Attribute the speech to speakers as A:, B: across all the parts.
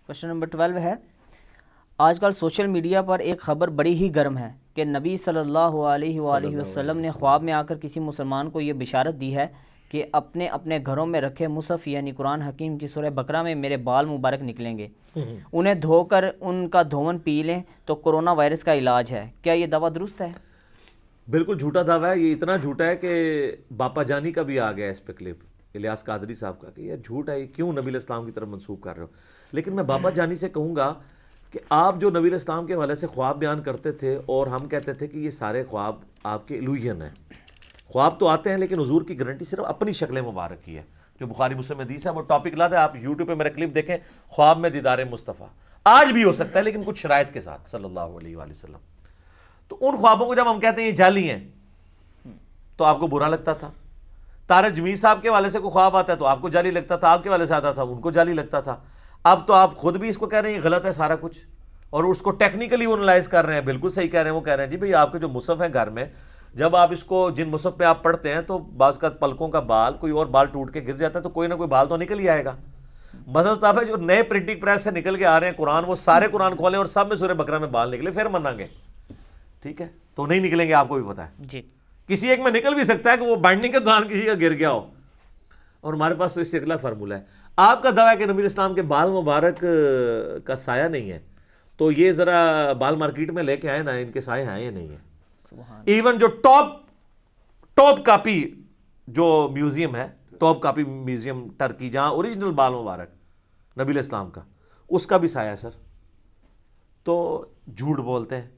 A: Question number 12 ہے، آج کل سوشل میڈیا پر ایک خبر بڑی ہی گرم ہے کہ نبی صلی اللہ علیہ وآلہ وسلم نے خواب میں آ کر کسی مسلمان کو یہ بشارت دی ہے کہ اپنے اپنے گھروں میں رکھے مصحف یعنی قرآن حکیم کی سورہ بقرہ میں میرے بال مبارک نکلیں گے، انہیں دھو کر ان کا دھون پی لیں تو کرونا وائرس کا علاج ہے، کیا یہ دعویٰ درست ہے؟
B: بالکل جھوٹا دعویٰ ہے، یہ اتنا جھوٹا ہے کہ باپا جانی کا بھی آ گیا اس پہ کلپ، الیاس قادری صاحب کا، کہ یہ جھوٹ ہے، یہ کیوں نبی علیہ السلام کی طرف منسوب کر رہے ہو. لیکن میں باپا جانی سے کہوں گا کہ آپ جو نبی علیہ السلام کے حوالے سے خواب بیان کرتے تھے اور ہم کہتے تھے کہ یہ سارے خواب آپ کے الوہین ہیں، خواب تو آتے ہیں لیکن حضور کی گارنٹی صرف اپنی شکل مبارک کی ہے، جو بخاری مسلم حدیث ہے وہ ٹاپک لاتا ہے، آپ یوٹیوب پہ میرا کلپ دیکھیں، خواب میں دیدار مصطفیٰ آج بھی ہو سکتا ہے لیکن کچھ شرائط کے ساتھ صلی اللہ علیہ وآلہ وسلم. تو ان خوابوں کو جب ہم کہتے ہیں یہ جعلی ہیں تو آپ کو برا لگتا تھا. طارق جمیل صاحب کے والے سے کوئی خواب آتا ہے تو آپ کو جعلی لگتا تھا، آپ کے والے سے آتا تھا ان کو جعلی لگتا تھا. اب تو آپ خود بھی اس کو کہہ رہے ہیں یہ غلط ہے سارا کچھ، اور اس کو ٹیکنیکلی وہ انالائز کر رہے ہیں، بالکل صحیح کہہ رہے ہیں. وہ کہہ رہے ہیں جی بھئی آپ کے جو مصحف ہیں گھر میں، جب آپ اس کو جن مصحف پہ آپ پڑھتے ہیں تو بعض کا پلکوں کا بال کوئی اور بال ٹوٹ کے گر جاتا ہے تو کوئی نہ کوئی بال تو نکل ہی آئے گا. مطلب تو جو نئے پرنٹنگ پریس سے نکل کے آ رہے ہیں قرآن، وہ سارے قرآن کھولیں اور سب میں سورہ بقرہ میں بال نکلے پھر منائیں گے، ٹھیک ہے؟ تو نہیں نکلیں گے، آپ کو بھی پتا ہے
A: جی.
B: کسی ایک میں نکل بھی سکتا ہے کہ وہ بائنڈنگ کے دوران کسی کا گر گیا ہو. اور ہمارے پاس تو اس سے اگلا فارمولہ ہے. آپ کا دعویٰ ہے کہ نبی علیہ السلام کے بال مبارک کا سایہ نہیں ہے، تو یہ ذرا بال مارکیٹ میں لے کے آئے نا، ان کے سائے ہیں یا نہیں ہے. ایون جو ٹاپ کاپی جو میوزیم ہے، ٹاپ کاپی میوزیم ٹرکی، جہاں اوریجنل بال مبارک نبی علیہ السلام کا، اس کا بھی سایہ ہے سر. تو جھوٹ بولتے ہیں.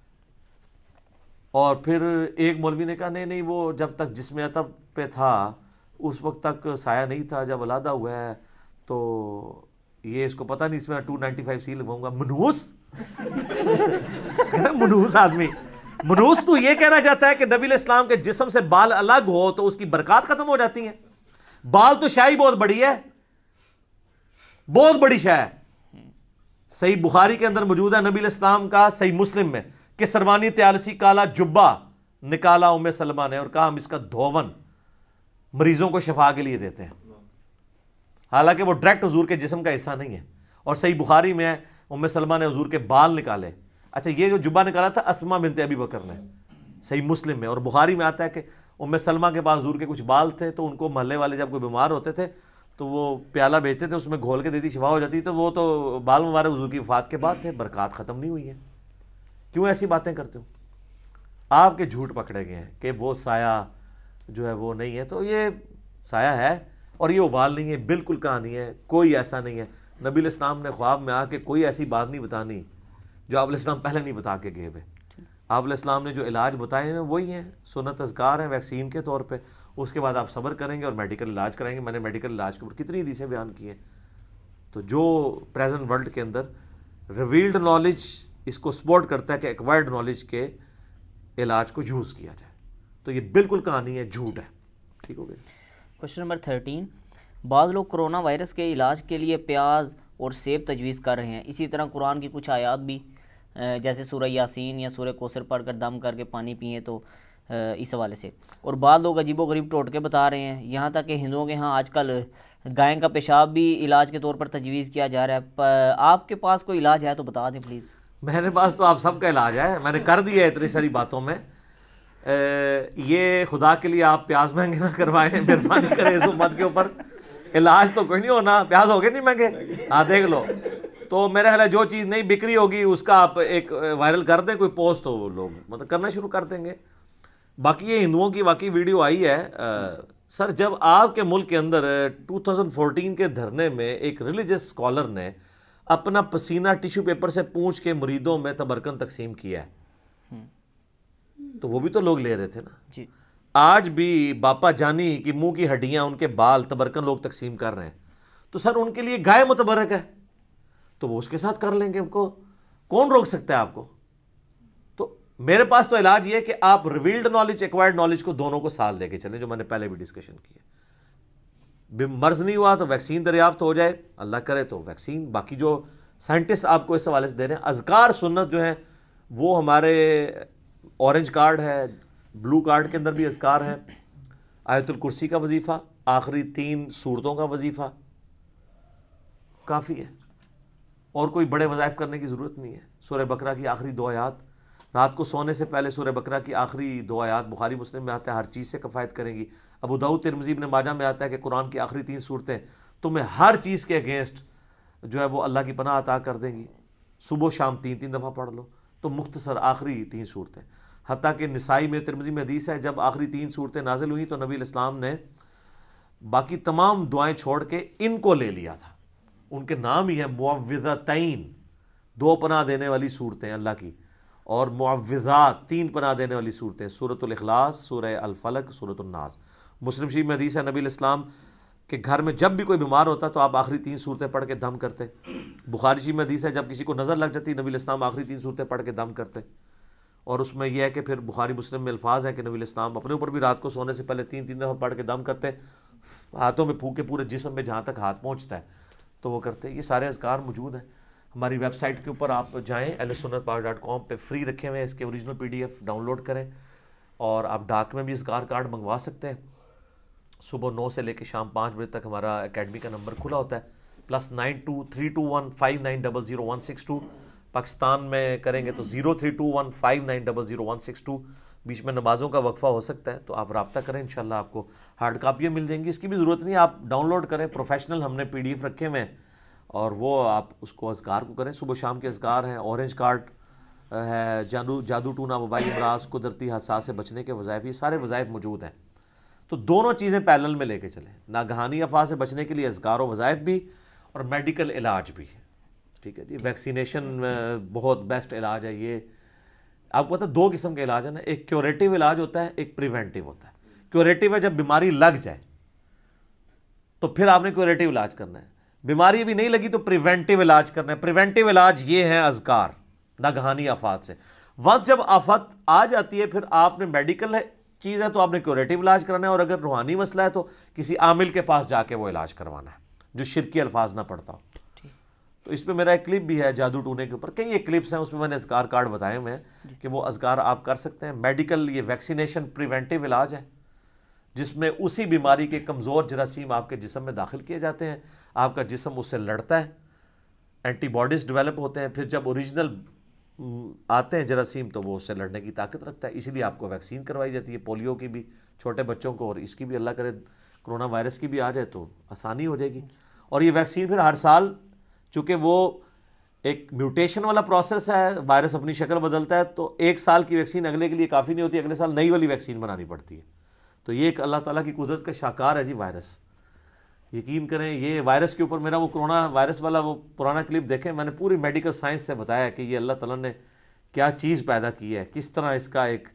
B: اور پھر ایک مولوی نے کہا نہیں وہ جب تک جسم عطب پہ تھا اس وقت تک سایہ نہیں تھا، جب علیحدہ ہوا ہے تو یہ اس کو پتہ نہیں، اس میں 295 سی لگواؤں گا. منوس منوس آدمی، منوس تو یہ کہنا چاہتا ہے کہ نبی علیہ السلام کے جسم سے بال الگ ہو تو اس کی برکات ختم ہو جاتی ہیں. بال تو شاہی بہت بڑی ہے، بہت بڑی شاہ ہے. صحیح بخاری کے اندر موجود ہے نبی علیہ السلام کا، صحیح مسلم میں، کہ سروانی تیالسی کالا جبہ نکالا ام سلمہ نے اور کہا ہم اس کا دھون مریضوں کو شفا کے لیے دیتے ہیں، حالانکہ وہ ڈائریکٹ حضور کے جسم کا حصہ نہیں ہے. اور صحیح بخاری میں ہے ام سلمہ نے حضور کے بال نکالے. اچھا یہ جو جبہ نکالا تھا اسما بنت ابی بکر نے، صحیح مسلم میں. اور بخاری میں آتا ہے کہ ام سلمہ کے پاس حضور کے کچھ بال تھے تو ان کو محلے والے جب کوئی بیمار ہوتے تھے تو وہ پیالہ بھیجتے تھے، اس میں گھول کے دیتی، شفا ہو جاتی. تو وہ تو بال مبارک حضور کی وفات کے بعد تھے، برکات ختم نہیں ہوئی ہیں. کیوں ایسی باتیں کرتے ہو؟ آپ کے جھوٹ پکڑے گئے ہیں کہ وہ سایہ جو ہے وہ نہیں ہے. تو یہ سایہ ہے اور یہ ابال نہیں ہے، بالکل کہانی ہے، کوئی ایسا نہیں ہے. نبی علیہ السلام نے خواب میں آ کے کوئی ایسی بات نہیں بتانی جو آپ علیہ السلام پہلے نہیں بتا کے گئے ہوئے. آپ علیہ السلام نے جو علاج بتائے ہیں وہی ہیں، سنت اذکار ہیں ویکسین کے طور پہ. اس کے بعد آپ صبر کریں گے اور میڈیکل علاج کریں گے. میں نے میڈیکل علاج کے اوپر کتنی حدیثیں بیان کی ہیں. تو جو پریزنٹ ورلڈ کے اندر ریویلڈ نالج اس کو سپورٹ کرتا ہے کہ ایکوائرڈ نالج کے علاج کو یوز کیا جائے، تو یہ بالکل کہانی ہے، جھوٹ ہے. ٹھیک ہو گیا.
A: کوشچن نمبر 13، بعض لوگ کرونا وائرس کے علاج کے لیے پیاز اور سیب تجویز کر رہے ہیں، اسی طرح قرآن کی کچھ آیات بھی جیسے سورہ یاسین یا سورہ کوثر پڑھ کر دم کر کے پانی پئیں تو اس حوالے سے. اور بعض لوگ عجیب و غریب ٹوٹکے بتا رہے ہیں، یہاں تک کہ ہندوؤں کے ہاں آج کل گائے کا پیشاب بھی علاج کے طور پر تجویز کیا جا رہا ہے. آپ کے پاس کوئی علاج ہے تو بتا دیں پلیز.
B: میرے پاس تو آپ سب کا علاج ہے، میں نے کر دیا ہے اتنی ساری باتوں میں. یہ خدا کے لیے آپ پیاز مہنگے نہ کروائیں، مہربانی کریں اس امت کے اوپر. علاج تو کوئی نہیں ہونا، پیاز ہو گئے نہیں مہنگے، ہاں دیکھ لو. تو میرا خیال ہے جو چیز نہیں بک رہی ہوگی اس کا آپ ایک وائرل کر دیں کوئی پوسٹ، تو لوگ مطلب کرنا شروع کر دیں گے. باقی یہ ہندوؤں کی واقعی ویڈیو آئی ہے. سر جب آپ کے ملک کے اندر 2014 کے دھرنے میں ایک ریلیجس اسکالر نے اپنا پسینہ ٹیشو پیپر سے پونچھ کے مریدوں میں تبرکن تقسیم کیا ہے تو وہ بھی تو لوگ لے رہے تھے نا
A: جی.
B: آج بھی باپا جانی کی منہ کی ہڈیاں، ان کے بال تبرکن لوگ تقسیم کر رہے ہیں. تو سر ان کے لیے گائے متبرک ہے تو وہ اس کے ساتھ کر لیں گے، ان کو کون روک سکتا ہے آپ کو. تو میرے پاس تو علاج یہ ہے کہ آپ ریویلڈ نالج ایکوائرڈ نالج کو دونوں کو ساتھ لے کے چلیں، جو میں نے پہلے بھی ڈسکشن کی ہے. مرض نہیں ہوا تو ویکسین دریافت ہو جائے، اللہ کرے تو ویکسین. باقی جو سائنٹسٹ آپ کو اس حوالے سے دے رہے ہیں، اذکار سنت جو ہیں وہ ہمارے اورنج کارڈ ہے، بلو کارڈ کے اندر بھی اذکار ہے. آیت الکرسی کا وظیفہ، آخری 3 سورتوں کا وظیفہ کافی ہے. اور کوئی بڑے وظائف کرنے کی ضرورت نہیں ہے. سورہ بقرہ کی آخری 2 آیات, رات کو سونے سے پہلے سورہ بقرہ کی آخری 2 آیات بخاری مسلم میں آتا ہے ہر چیز سے کفایت کریں گی. ابو داؤد ترمذی ابن ماجہ میں آتا ہے کہ قرآن کی آخری 3 صورتیں تمہیں ہر چیز کے اگینسٹ جو ہے وہ اللہ کی پناہ عطا کر دیں گی. صبح و شام 3 دفعہ پڑھ لو تو مختصر آخری 3 صورتیں. حتیٰ کہ نسائی میں ترمذی میں حدیث ہے جب آخری 3 صورتیں نازل ہوئیں تو نبی علیہ السلام نے باقی تمام دعائیں چھوڑ کے ان کو لے لیا تھا. ان کے نام ہی ہے معوذتین, 2 پناہ دینے والی صورتیں اللہ کی, اور معوذات 3 پناہ دینے والی صورتیں, سورۃ الاخلاص, سورہ الفلق, سورۃ الناس. مسلم شریف میں حدیث ہے نبی علیہ السلام کہ گھر میں جب بھی کوئی بیمار ہوتا تو آپ آخری 3 صورتیں پڑھ کے دم کرتے. بخاری شریف میں حدیث ہے جب کسی کو نظر لگ جاتی نبی علیہ السلام آخری 3 صورتیں پڑھ کے دم کرتے. اور اس میں یہ ہے کہ پھر بخاری مسلم میں الفاظ ہے کہ نبی علیہ السلام اپنے اوپر بھی رات کو سونے سے پہلے 3 دفعہ پڑھ کے دم کرتے, ہاتھوں میں پھونک کے پورے جسم میں جہاں تک ہاتھ پہنچتا ہے تو وہ کرتے. یہ سارے اذکار موجود ہیں ہماری ویب سائٹ کے اوپر, آپ جائیں ahlusunnatpower.com پہ, فری رکھے ہوئے ہیں, اس کے اوریجنل PDF ڈاؤن لوڈ کریں, اور آپ ڈاک میں بھی اذکار کارڈ منگوا سکتے ہیں. صبح 9 سے لے کے شام 5 بجے تک ہمارا اکیڈمی کا نمبر کھلا ہوتا ہے, +923215900162. پاکستان میں کریں گے تو 032159000162. بیچ میں نمازوں کا وقفہ ہو سکتا ہے تو آپ رابطہ کریں, انشاءاللہ آپ کو ہارڈ کاپیاں مل جائیں گی. اس کی بھی ضرورت نہیں, آپ ڈاؤن لوڈ کریں, پروفیشنل ہم نے PDF رکھے ہوئے ہیں, اور وہ آپ اس کو اذکار کو کریں. صبح شام کے اذکار ہیں, اورنج کارڈ ہے, جادو ٹونا, وبائی امراض, قدرتی حادثات سے بچنے کے وظائف, یہ سارے وظائف موجود ہیں. تو دونوں چیزیں پیرلل میں لے کے چلیں, ناگہانی آفات سے بچنے کے لیے اذکار و وظائف بھی, اور میڈیکل علاج بھی. ٹھیک ہے جی. ویکسینیشن بہت بیسٹ علاج ہے. یہ آپ کو پتہ 2 قسم کے علاج ہیں نا, ایک کیوریٹیو علاج ہوتا ہے, ایک پریونٹیو ہوتا ہے. کیوریٹیو ہے جب بیماری لگ جائے تو پھر آپ نے کیوریٹیو علاج کرنا ہے. بیماری ابھی نہیں لگی تو پریونٹیو علاج کرنا ہے. پریونٹیو علاج یہ ہیں اذکار ناگہانی آفات سے. ونس جب آفت آ جاتی ہے پھر آپ نے میڈیکل چیز ہے تو آپ نے کیوریٹیو علاج کرنا ہے, اور اگر روحانی مسئلہ ہے تو کسی عامل کے پاس جا کے وہ علاج کروانا ہے جو شرکی الفاظ نہ پڑتا ہو. تو اس پہ میرا ایک کلپ بھی ہے جادو ٹونے کے اوپر, کئی ایک کلپس ہیں, اس میں میں نے اذکار کارڈ بتائے ہوئے ہیں کہ وہ اذکار آپ کر سکتے ہیں. میڈیکل یہ ویکسینیشن پریونٹیو علاج ہے جس میں اسی بیماری کے کمزور جراثیم آپ کے جسم میں داخل کیے جاتے ہیں, آپ کا جسم اس سے لڑتا ہے, اینٹی باڈیز ڈیولپ ہوتے ہیں, پھر جب اوریجنل آتے ہیں جراثیم تو وہ اس سے لڑنے کی طاقت رکھتا ہے. اسی لیے آپ کو ویکسین کروائی جاتی ہے, پولیو کی بھی چھوٹے بچوں کو, اور اس کی بھی اللہ کرے کرونا وائرس کی بھی آ جائے تو آسانی ہو جائے گی. اور یہ ویکسین پھر ہر سال, چونکہ وہ ایک میوٹیشن والا پروسیس ہے, وائرس اپنی شکل بدلتا ہے, تو 1 سال کی ویکسین اگلے کے لیے کافی نہیں ہوتی, اگلے سال نئی والی ویکسین بنانی پڑتی ہے. تو یہ ایک اللہ تعالیٰ کی قدرت کا شاہکار ہے جی وائرس. یقین کریں یہ وائرس کے اوپر میرا وہ کرونا وائرس والا وہ پرانا کلپ دیکھیں, میں نے پوری میڈیکل سائنس سے بتایا کہ یہ اللہ تعالیٰ نے کیا چیز پیدا کی ہے, کس طرح اس کا ایک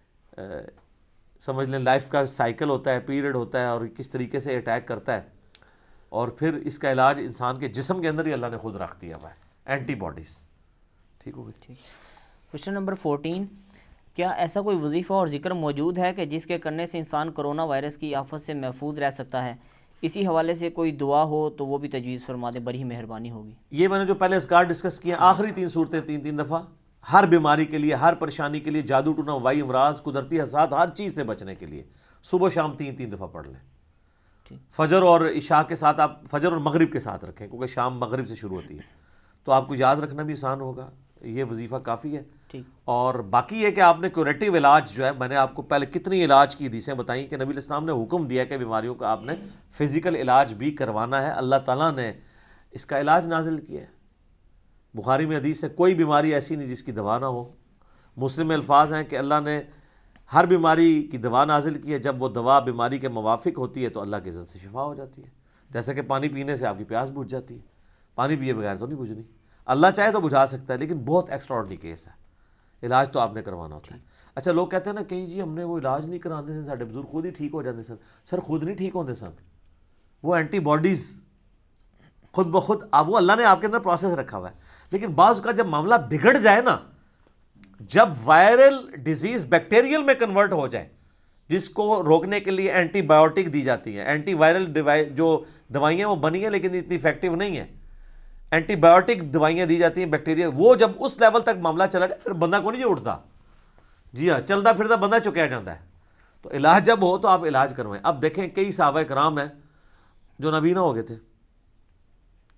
B: سمجھ لیں لائف کا سائیکل ہوتا ہے, پیریڈ ہوتا ہے, اور کس طریقے سے اٹیک کرتا ہے, اور پھر اس کا علاج انسان کے جسم کے اندر ہی اللہ نے خود رکھ دیا ہوا ہے, اینٹی باڈیز. ٹھیک ہو گئی.
A: کوشچن نمبر 14, کیا ایسا کوئی وظیفہ اور ذکر موجود ہے کہ جس کے کرنے سے انسان کرونا وائرس کی آفت سے محفوظ رہ سکتا ہے؟ اسی حوالے سے کوئی دعا ہو تو وہ بھی تجویز فرما دیں, بڑی مہربانی ہوگی.
B: یہ میں نے جو پہلے اذکار ڈسکس کیے, آخری 3 صورتیں 3 دفعہ, ہر بیماری کے لیے, ہر پریشانی کے لیے, جادو ٹونا, وبائی امراض, قدرتی حادثات, ہر چیز سے بچنے کے لیے صبح شام 3 دفعہ پڑھ لیں. فجر اور عشاء کے ساتھ, آپ فجر اور مغرب کے ساتھ رکھیں کیونکہ شام مغرب سے شروع ہوتی ہے, تو آپ کو یاد رکھنا بھی آسان ہوگا. یہ وظیفہ کافی ہے. اور باقی یہ کہ آپ نے کیوریٹیو علاج جو ہے, میں نے آپ کو پہلے کتنی علاج کی حدیثیں بتائیں کہ نبی علیہ السلام نے حکم دیا کہ بیماریوں کا آپ نے فزیکل علاج بھی کروانا ہے. اللہ تعالیٰ نے اس کا علاج نازل کیا ہے. بخاری میں حدیث ہے کوئی بیماری ایسی نہیں جس کی دوا نہ ہو. مسلم میں الفاظ ہیں کہ اللہ نے ہر بیماری کی دوا نازل کی ہے, جب وہ دوا بیماری کے موافق ہوتی ہے تو اللہ کی عزت سے شفا ہو جاتی ہے. جیسے کہ پانی پینے سے آپ کی پیاس بجھ جاتی ہے, پانی پیے بغیر تو نہیں بجھنی. اللہ چاہے تو بجھا سکتا ہے, لیکن بہت ایکسٹرا آرڈنری کیس ہے, علاج تو آپ نے کروانا ہوتا ہے. اچھا لوگ کہتے ہیں نا کہ جی ہم نے وہ علاج نہیں کراتے سن, ساڈے بزرگ خود ہی ٹھیک ہو جاتے سن. سر خود نہیں ٹھیک ہوتے سن, وہ اینٹی باڈیز خود بخود وہ اللہ نے آپ کے اندر پروسیس رکھا ہوا ہے. لیکن بعض کا جب معاملہ بگڑ جائے نا, جب وائرل ڈیزیز بیکٹیریل میں کنورٹ ہو جائے, جس کو روکنے کے لیے اینٹی بائیوٹک دی جاتی ہیں, اینٹی وائرل جو دوائیاں وہ بنی ہیں لیکن اتنی افیکٹو نہیں ہیں, اینٹی بائیوٹک دوائیاں دی جاتی ہیں بیکٹیریا, وہ جب اس لیول تک معاملہ چلا جائے پھر بندہ کو نہیں جو اٹھتا, جی ہاں چلتا پھرتا بندہ چکیا جاتا ہے. تو علاج جب ہو تو آپ علاج کروائیں. اب دیکھیں کئی صحابہ کرام ہیں جو نابینا ہو گئے تھے,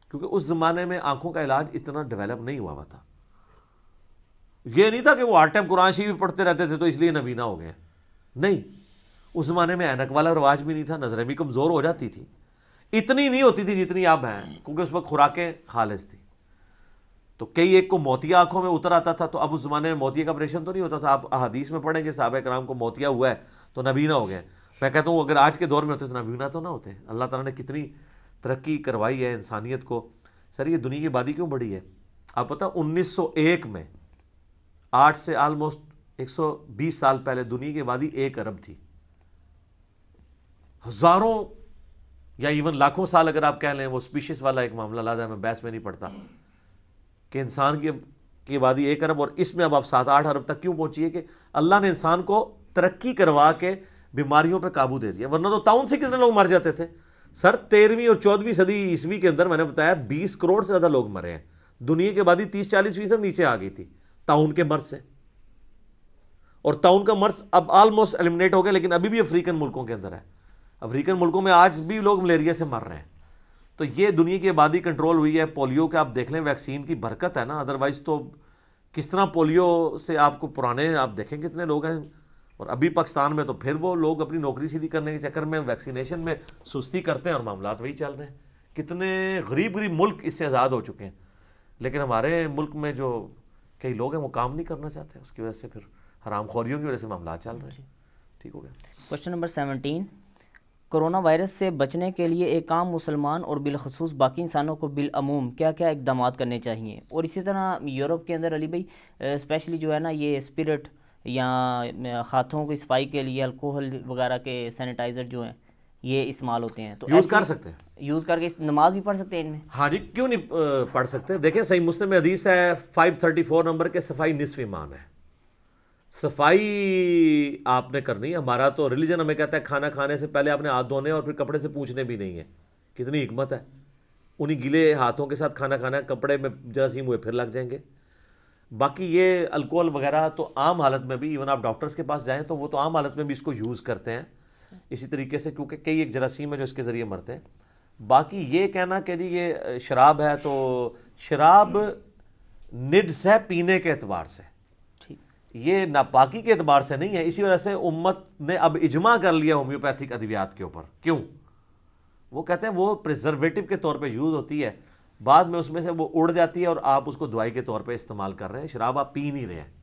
B: کیونکہ اس زمانے میں آنکھوں کا علاج اتنا ڈیولپ نہیں ہوا تھا. یہ نہیں تھا کہ وہ ہر ٹائم قرآن شریف پڑھتے رہتے تھے تو اس لیے نبینا ہو گئے. نہیں, اس زمانے میں اینک والا رواج بھی نہیں تھا, نظریں بھی کمزور ہو جاتی تھی, اتنی نہیں ہوتی تھی جتنی اب ہیں, کیونکہ اس وقت خوراکیں خالص تھی. تو کئی ایک کو موتیا آنکھوں میں اتر آتا تھا, تو اب اس زمانے میں موتیا کا آپریشن تو نہیں ہوتا تھا. آپ احادیث میں پڑھیں گے صحابہ کرام کو موتیا ہوا ہے تو نبینا ہو گئے. میں کہتا ہوں اگر آج کے دور میں ہوتے تو نبینا تو نہ ہوتے. اللہ تعالیٰ نے کتنی ترقی کروائی ہے انسانیت کو. سر یہ دنیا کی آبادی کیوں بڑھی ہے؟ آپ پتہ 1901 میں 8 سے آلموسٹ 120 سال پہلے دنیا کی آبادی 1 ارب تھی. ہزاروں یا ایون لاکھوں سال اگر آپ کہہ لیں, وہ سپیشیز والا ایک معاملہ لادا ہے, میں بحث میں نہیں پڑتا کہ انسان کی آبادی 1 ارب, اور اس میں اب آپ 7-8 ارب تک کیوں پہنچی ہے کہ اللہ نے انسان کو ترقی کروا کے بیماریوں پہ قابو دے دیا. ورنہ تو طاعون سے کتنے لوگ مر جاتے تھے سر. 13ویں اور 14ویں صدی عیسوی کے اندر میں نے بتایا 20 کروڑ سے زیادہ لوگ مرے ہیں. دنیا کی آبادی 30-40% نیچے آ گئی تھی طاعون کے مرض سے, اور طاعون کا مرض اب آلموسٹ ایلیمنیٹ ہو گیا, لیکن ابھی بھی افریقن ملکوں کے اندر ہے. افریقن ملکوں میں آج بھی لوگ ملیریا سے مر رہے ہیں. تو یہ دنیا کی آبادی کنٹرول ہوئی ہے. پولیو کے آپ دیکھ لیں, ویکسین کی برکت ہے نا, ادروائز تو کس طرح پولیو سے آپ کو پرانے آپ دیکھیں کتنے لوگ ہیں. اور ابھی پاکستان میں تو پھر وہ لوگ اپنی نوکری سیدھی کرنے کے چکر میں ویکسینیشن میں سستی کرتے ہیں اور معاملات وہی چل رہے ہیں. کتنے غریب ملک اس سے آزاد ہو چکے ہیں, لیکن ہمارے ملک میں جو کئی لوگ ہیں وہ کام نہیں کرنا چاہتے, اس کی وجہ سے پھر حرام خوریوں کی وجہ سے معاملات چل رہے ہیں. ٹھیک ہو گیا.
A: کوشچن نمبر 17, کرونا وائرس سے بچنے کے لیے ایک عام مسلمان اور بالخصوص باقی انسانوں کو بالعموم کیا کیا اقدامات کرنے چاہیے؟ اور اسی طرح یورپ کے اندر علی بھائی اسپیشلی جو ہے نا یہ اسپرٹ یا ہاتھوں کی صفائی کے لیے الکوہل وغیرہ کے سینیٹائزر جو ہیں یہ استعمال ہوتے ہیں, تو
B: یوز کر سکتے ہیں,
A: یوز کر کے نماز بھی پڑھ سکتے ہیں ان میں.
B: ہاں جی, کیوں نہیں پڑھ سکتے. دیکھیں صحیح مسلم میں حدیث ہے 534 نمبر کے, صفائی نصف ایمان ہے. صفائی آپ نے کرنی ہے. ہمارا تو ریلیجن ہمیں کہتا ہے کھانا کھانے سے پہلے آپ نے ہاتھ دھونے اور پھر کپڑے سے پوچھنے بھی نہیں ہے. کتنی حکمت ہے. انہی گیلے ہاتھوں کے ساتھ کھانا کھانا ہے, کپڑے میں جراثیم ہوئے پھر لگ جائیں گے. باقی یہ الکوہل وغیرہ تو عام حالت میں بھی, ایون آپ ڈاکٹرز کے پاس جائیں تو وہ تو عام حالت میں بھی اس کو یوز کرتے ہیں اسی طریقے سے, کیونکہ کئی ایک جراثیم ہے جو اس کے ذریعے مرتے ہیں. باقی یہ کہنا کہ جی یہ شراب ہے, تو شراب نڈس ہے پینے کے اعتبار سے, یہ ناپاکی کے اعتبار سے نہیں ہے. اسی وجہ سے امت نے اب اجماع کر لیا ہومیوپیتھک ادویات کے اوپر. کیوں؟ وہ کہتے ہیں وہ پریزرویٹو کے طور پہ یوز ہوتی ہے, بعد میں اس میں سے وہ اڑ جاتی ہے اور آپ اس کو دوائی کے طور پہ استعمال کر رہے ہیں. شراب آپ پی نہیں رہے ہیں.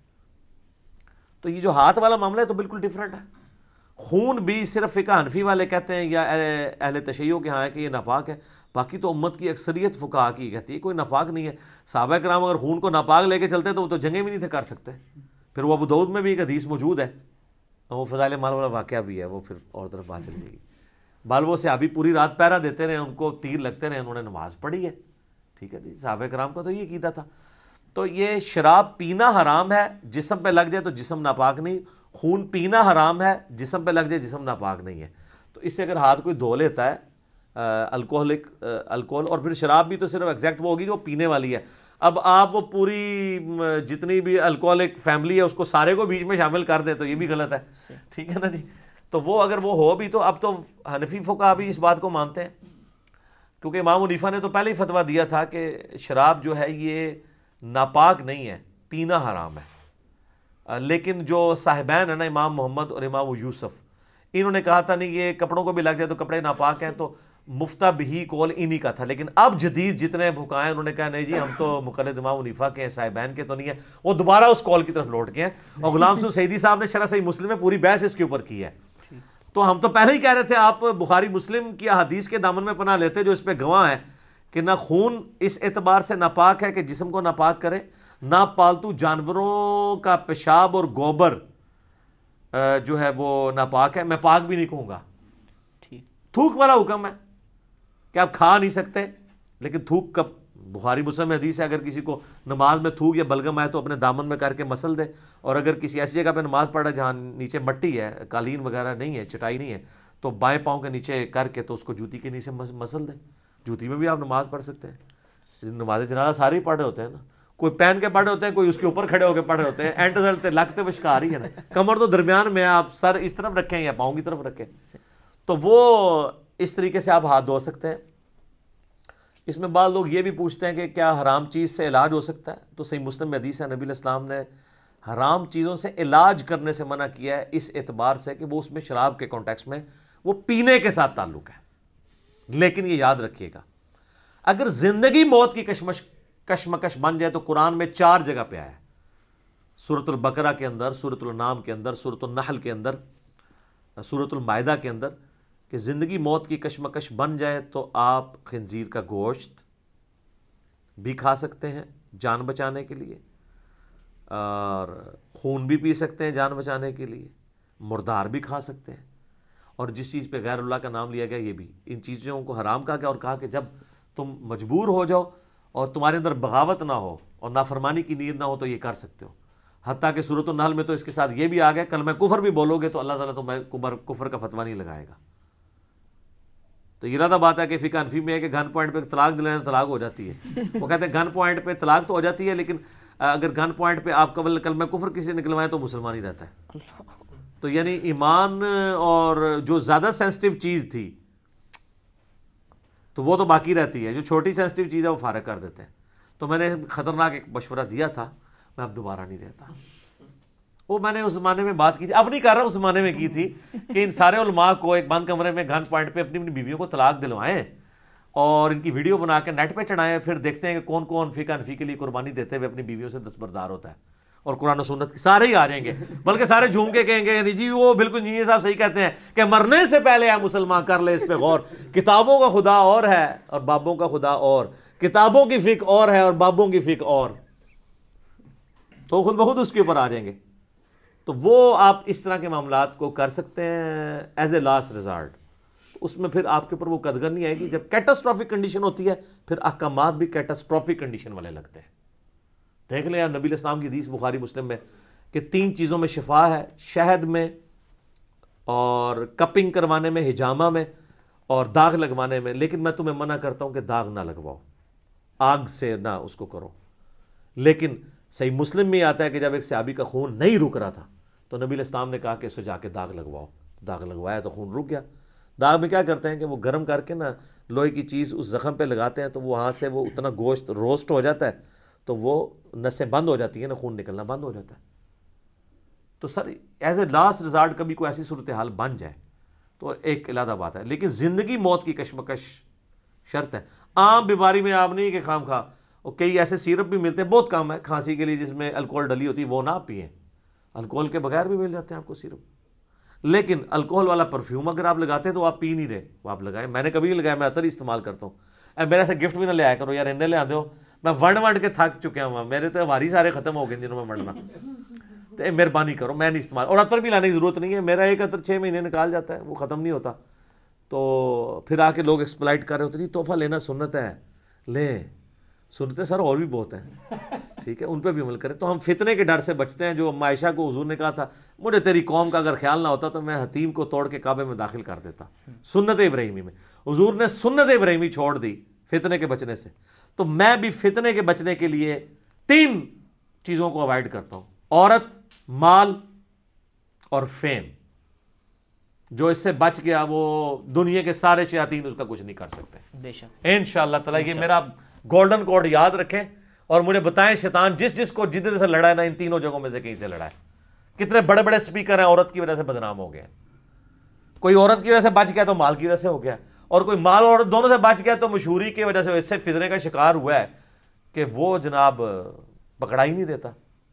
B: تو یہ جو ہاتھ والا معاملہ ہے تو بالکل ڈیفرنٹ ہے. خون بھی صرف فقہ حنفی والے کہتے ہیں یا اہل تشیع کے ہاں ہے کہ یہ ناپاک ہے. باقی تو امت کی اکثریت فقہا کی کہتی ہے کوئی ناپاک نہیں ہے. صحابہ کرام اگر خون کو ناپاک لے کے چلتے تو وہ تو جنگیں بھی نہیں تھے کر سکتے. پھر وہ ابو داؤد میں بھی ایک حدیث موجود ہے, وہ فضائل مال والا واقعہ بھی ہے, وہ پھر اور طرف بات چلی جائے گی. بال وہ صحابی پوری رات پہرا دیتے رہے, ان کو تیر لگتے رہے, انہوں نے نماز پڑھی ہے. ٹھیک ہے جی, صحابہ کرام کا تو یہ عقیدہ تھا. تو یہ شراب پینا حرام ہے, جسم پہ لگ جائے تو جسم ناپاک نہیں. خون پینا حرام ہے, جسم پہ لگ جائے جسم ناپاک نہیں ہے. تو اس سے اگر ہاتھ کوئی دھو لیتا ہے الکوہل, اور پھر شراب بھی تو صرف ایگزیکٹ وہ ہوگی جو پینے والی ہے. اب آپ وہ پوری جتنی بھی الکوہلک فیملی ہے اس کو سارے کو بیچ میں شامل کر دیں تو یہ بھی غلط ہے. ٹھیک ہے نا جی. تو وہ اگر وہ ہو بھی, تو اب تو حنفی فقہا بھی اس بات کو مانتے ہیں, کیونکہ امام حنیفہ نے تو پہلے ہی فتویٰ دیا تھا کہ شراب جو ہے یہ ناپاک نہیں ہے, پینا حرام ہے. لیکن جو صاحبین ہیں نا, امام محمد اور امام یوسف, انہوں نے کہا تھا نہیں یہ کپڑوں کو بھی لگ جائے تو کپڑے ناپاک ہیں, تو مفتہ بہی قول انہی کا تھا. لیکن اب جدید جتنے بھکائیں انہوں نے کہا نہیں جی ہم تو مقلد امام حنیفہ کے ہیں, صاحبین کے تو نہیں ہیں. وہ دوبارہ اس قول کی طرف لوٹ گئے ہیں, اور غلام سعود سعیدی صاحب نے شرح صحیح مسلم میں پوری بحث اس کے اوپر کی ہے. تو ہم تو پہلے ہی کہہ رہے تھے آپ بخاری مسلم کی احادیث کے دامن میں پناہ لیتے جو اس پہ گواہ ہیں کہ نہ خون اس اعتبار سے ناپاک ہے کہ جسم کو ناپاک کرے, نہ پالتو جانوروں کا پیشاب اور گوبر جو ہے وہ ناپاک ہے. میں پاک بھی نہیں کہوں گا. تھوک والا حکم ہے کہ آپ کھا نہیں سکتے, لیکن تھوک کب, بخاری مسلم میں حدیث ہے اگر کسی کو نماز میں تھوک یا بلغم آئے تو اپنے دامن میں کر کے مسل دے, اور اگر کسی ایسی جگہ پہ نماز پڑھ رہا ہے جہاں نیچے مٹی ہے, قالین وغیرہ نہیں ہے, چٹائی نہیں ہے, تو بائیں پاؤں کے نیچے کر کے تو اس کو جوتی کے نیچے مسل دے. جوتی میں بھی آپ نماز پڑھ سکتے ہیں. نماز جنازہ سارے ہی پڑھ رہے ہوتے ہیں نا, کوئی پہن کے پڑھ رہے ہوتے ہیں, کوئی اس کے اوپر کھڑے ہو کے پڑھ رہے ہوتے ہیں, اینٹ ڈلتے لگتے وشکار ہی ہے نا, کمر تو درمیان میں, آپ سر اس طرف رکھیں یا پاؤں کی طرف رکھیں, تو وہ اس طریقے سے آپ ہاتھ دھو سکتے ہیں. اس میں بعض لوگ یہ بھی پوچھتے ہیں کہ کیا حرام چیز سے علاج ہو سکتا ہے؟ تو صحیح مسلم میں حدیث ہے، نبی علیہ السلام نے حرام چیزوں سے علاج کرنے سے منع کیا ہے، اس اعتبار سے کہ وہ اس میں شراب کے کانٹیکس میں وہ پینے کے ساتھ تعلق ہے۔ لیکن یہ یاد رکھیے گا، اگر زندگی موت کی کشمکش بن جائے تو قرآن میں 4 جگہ پہ آیا ہے، سورۃ البقرہ کے اندر، سورۃ الانعام کے اندر، سورۃ النحل کے اندر، سورۃ المائدہ کے اندر، کہ زندگی موت کی کشمکش بن جائے تو آپ خنزیر کا گوشت بھی کھا سکتے ہیں جان بچانے کے لیے، اور خون بھی پی سکتے ہیں جان بچانے کے لیے، مردار بھی کھا سکتے ہیں، اور جس چیز پہ غیر اللہ کا نام لیا گیا یہ بھی، ان چیزوں کو حرام کہا گیا، اور کہا کہ جب تم مجبور ہو جاؤ اور تمہارے اندر بغاوت نہ ہو اور نافرمانی کی نیت نہ ہو تو یہ کر سکتے ہو۔ حتیٰ کہ سورۃ النحل میں تو اس کے ساتھ یہ بھی آ گیا، کلمہ کفر بھی بولو گے تو اللہ تعالیٰ تمہیں کفر کا فتویٰ نہیں لگائے گا۔ تو یہ زیادہ بات ہے کہ فقہ حنفی میں ہے کہ گن پوائنٹ پہ طلاق دلانے تو طلاق ہو جاتی ہے، وہ کہتے ہیں گن پوائنٹ پہ طلاق تو ہو جاتی ہے، لیکن اگر گن پوائنٹ پہ آپ کلمہ کفر کسی نکلوائیں تو مسلمان ہی رہتا ہے۔ تو یعنی ایمان اور جو زیادہ سینسٹیو چیز تھی تو وہ تو باقی رہتی ہے، جو چھوٹی سینسٹیو چیز ہے وہ فارغ کر دیتے ہیں۔ تو میں نے خطرناک ایک مشورہ دیا تھا، میں اب دوبارہ نہیں دیتا۔ وہ میں نے اس زمانے میں بات کی تھی، اب نہیں کر رہا، اس زمانے میں کی تھی کہ ان سارے علماء کو ایک بند کمرے میں گن پوائنٹ پہ اپنی بیویوں کو طلاق دلوائیں اور ان کی ویڈیو بنا کے نیٹ پہ چڑھائیں، پھر دیکھتے ہیں کہ کون کون فقہ حنفی کے لیے قربانی دیتے ہوئے اپنی بیویوں سے دستبردار ہوتا ہے، اور قرآن و سنت کے سارے ہی آ جائیں گے، بلکہ سارے جھوم کے کہیں گے جی وہ بالکل انجینئر صاحب صحیح کہتے ہیں کہ مرنے سے پہلے ہے مسلمان کر لے اس پہ غور، کتابوں کا خدا اور ہے اور بابوں کا خدا اور، کتابوں کی فقہ اور ہے اور بابوں کی فقہ اور، تو خود بخود اس کے اوپر آ جائیں گے۔ تو وہ آپ اس طرح کے معاملات کو کر سکتے ہیں ایز اے لاسٹ ریزارٹ، اس میں پھر آپ کے اوپر وہ قدغن نہیں آئے گی۔ جب کیٹاسٹرافک کنڈیشن ہوتی ہے پھر احکامات بھی کیٹاسٹرافک کنڈیشن والے لگتے ہیں۔ دیکھ لیں نبی علیہ السلام کی حدیث بخاری مسلم میں کہ 3 چیزوں میں شفا ہے، شہد میں اور کپنگ کروانے میں، حجامہ میں اور داغ لگوانے میں، لیکن میں تمہیں منع کرتا ہوں کہ داغ نہ لگواؤ، آگ سے نہ اس کو کرو۔ لیکن صحیح مسلم میں آتا ہے کہ جب ایک صحابی کا خون نہیں رک رہا تھا تو نبی علیہ السلام نے کہا کہ اس سے جا کے داغ لگواؤ، داغ لگوایا تو خون رک گیا۔ داغ میں کیا کرتے ہیں کہ وہ گرم کر کے نا لوہے کی چیز اس زخم پہ لگاتے ہیں تو وہاں سے وہ اتنا گوشت روسٹ ہو جاتا ہے تو وہ نسیں بند ہو جاتی ہیں نا، خون نکلنا بند ہو جاتا ہے۔ تو sir as a last resort کبھی کوئی ایسی صورتحال بن جائے تو ایک علیحدہ بات ہے، لیکن زندگی موت کی کشمکش شرط ہے۔ عام بیماری میں آپ نہیں کہ خام خواہ، اور کئی ایسے سیرپ بھی ملتے ہیں بہت کم ہے کھانسی کے لیے جس میں الکوہول ڈلی ہوتی ہے، وہ نہ پئیں، الکوہول کے بغیر بھی مل جاتے ہیں آپ کو سیرپ، لیکن الکوہول والا پرفیوم اگر آپ لگاتے ہیں تو آپ پی نہیں رہے، وہ آپ لگائیں۔ میں نے کبھی نہیں لگایا، میں عطر استعمال کرتا ہوں۔ میرے سے گفٹ بھی نہ لے آیا کرو یار، انہیں لے آتے ہو، میں ونڈ کے تھک چکا ہوں، میرے تو ہماری سارے ختم ہو گئے جنہوں میں ونڈنا، تو مہربانی کرو، میں نہیں استعمال، اور عطر بھی لانے کی ضرورت نہیں ہے، میرا ایک عطر 6 مہینے نکال جاتا ہے، وہ ختم نہیں ہوتا۔ تو پھر آ کے لوگ ایکسپلائٹ کر رہے ہوتے ہیں تحفہ لینا سنت ہے، لیں، سنتیں سر اور بھی بہت ہیں، ٹھیک ہے، ان پہ بھی عمل کریں۔ تو ہم فتنے کے ڈر سے بچتے ہیں، جو عائشہ کو حضور نے کہا تھا مجھے تیری قوم کا اگر خیال نہ ہوتا تو میں حتیم کو توڑ کے کعبے میں داخل کر دیتا، سنت ابراہیمی میں حضور نے سنت ابراہیمی چھوڑ دی فتنے کے بچنے سے۔ تو میں بھی فتنے کے بچنے کے لیے 3 چیزوں کو اوائڈ کرتا ہوں، عورت، مال اور فیم۔ جو اس سے بچ گیا وہ دنیا کے سارے شیاطین اس کا کچھ نہیں کر سکتے
A: بے شک
B: انشاءاللہ تعالی۔ یہ میرا گولڈن کوڈ یاد رکھیں اور مجھے بتائیں شیطان جس کو جدھر سے لڑا ہے نا، ان 3 جگہوں میں سے کہیں سے لڑا ہے۔ کتنے بڑے بڑے سپیکر ہیں عورت کی وجہ سے بدنام ہو گئے، کوئی عورت کی وجہ سے بچ گیا تو مال کی وجہ سے ہو گیا، اور کوئی مال اور دونوں سے بچ گیا تو مشہوری کی وجہ سے اس سے فتنے کا شکار ہوا ہے کہ وہ جناب پکڑا ہی نہیں دیتا۔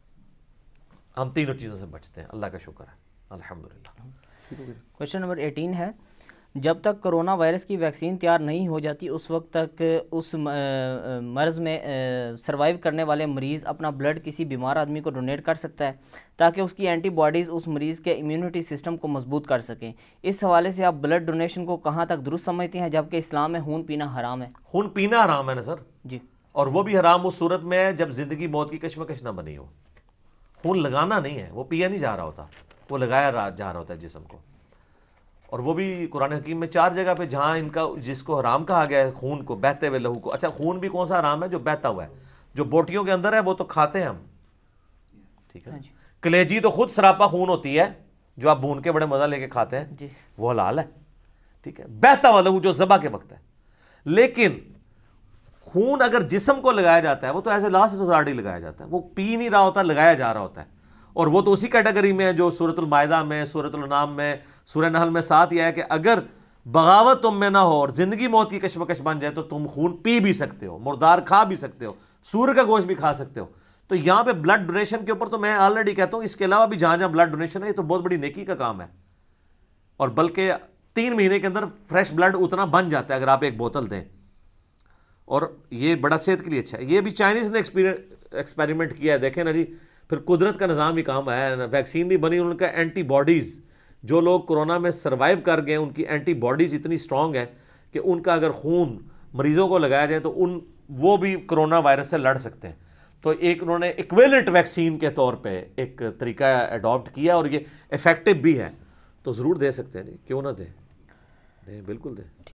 B: ہم 3 چیزوں سے بچتے ہیں، اللہ کا شکر ہے، الحمدللہ۔
A: کوشچن نمبر 18 ہے، جب تک کرونا وائرس کی ویکسین تیار نہیں ہو جاتی اس وقت تک اس مرض میں سروائیو کرنے والے مریض اپنا بلڈ کسی بیمار آدمی کو ڈونیٹ کر سکتا ہے تاکہ اس کی اینٹی باڈیز اس مریض کے امیونٹی سسٹم کو مضبوط کر سکیں۔ اس حوالے سے آپ بلڈ ڈونیشن کو کہاں تک درست سمجھتے ہیں، جبکہ اسلام میں خون پینا حرام ہے؟
B: خون پینا حرام ہے نا سر
A: جی،
B: اور وہ بھی حرام اس صورت میں ہے جب زندگی موت کی کشمکش نہ بنی ہو۔ خون لگانا نہیں ہے، وہ پیا نہیں جا رہا ہوتا، وہ لگایا جا رہا ہوتا ہے جسم کو، اور وہ بھی قرآن حکیم میں 4 جگہ پہ جہاں ان کا جس کو حرام کہا گیا ہے خون کو، بہتے ہوئے لہو کو۔ اچھا خون بھی کون سا حرام ہے؟ جو بہتا ہوا ہے، جو بوٹیوں کے اندر ہے وہ تو کھاتے ہیں ہم، ٹھیک ہے۔ کلیجی تو خود سراپا خون ہوتی ہے جو آپ بھون کے بڑے مزہ لے کے کھاتے ہیں، وہ حلال ہے، ٹھیک ہے۔ بہتا ہوا لہو جو ذبح کے وقت ہے، لیکن خون اگر جسم کو لگایا جاتا ہے وہ تو ایز اے لاسٹ ریزارٹ ہی لگایا جاتا ہے, وہ پی نہیں رہا ہوتا, لگایا جا رہا ہوتا ہے. اور وہ تو اسی کیٹیگری میں ہے جو سورۃ المائدہ میں, سورۃ الانعام میں, سورہ نحل میں ساتھ یہ ہے کہ اگر بغاوت تم میں نہ ہو اور زندگی موت کی کشمکش بن جائے تو تم خون پی بھی سکتے ہو, مردار کھا بھی سکتے ہو, سور کا گوشت بھی کھا سکتے ہو. تو یہاں پہ بلڈ ڈونیشن کے اوپر تو میں آلریڈی کہتا ہوں, اس کے علاوہ بھی جہاں جہاں بلڈ ڈونیشن ہے یہ تو بہت بڑی نیکی کا کام ہے, اور بلکہ 3 مہینے کے اندر فریش بلڈ اتنا بن جاتا ہے اگر آپ ایک بوتل دیں, اور یہ بڑا صحت کے لیے اچھا ہے. یہ بھی چائنیز نے ایکسپیریمنٹ کیا ہے, دیکھیں نا جی, پھر قدرت کا نظام بھی کام آیا ہے, ویکسین نہیں بنی, ان کا اینٹی باڈیز, جو لوگ کورونا میں سروائیو کر گئے ان کی اینٹی باڈیز اتنی سٹرونگ ہے کہ ان کا اگر خون مریضوں کو لگایا جائے تو وہ بھی کرونا وائرس سے لڑ سکتے ہیں. تو ایک انہوں نے ایکویلنٹ ویکسین کے طور پہ ایک طریقہ اڈاپٹ کیا, اور یہ افیکٹو بھی ہے, تو ضرور دے سکتے ہیں جی, کیوں نہ دیں, بالکل دیں.